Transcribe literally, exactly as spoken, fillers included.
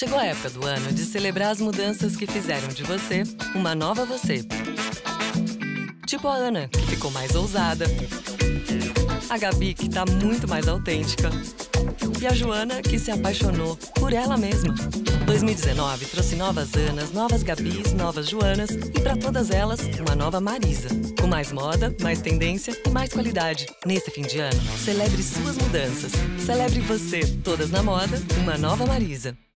Chegou a época do ano de celebrar as mudanças que fizeram de você uma nova você. Tipo a Ana, que ficou mais ousada. A Gabi, que tá muito mais autêntica. E a Joana, que se apaixonou por ela mesma. dois mil e dezenove trouxe novas Anas, novas Gabis, novas Joanas e pra todas elas, uma nova Marisa. Com mais moda, mais tendência e mais qualidade. Nesse fim de ano, celebre suas mudanças. Celebre você, todas na moda, uma nova Marisa.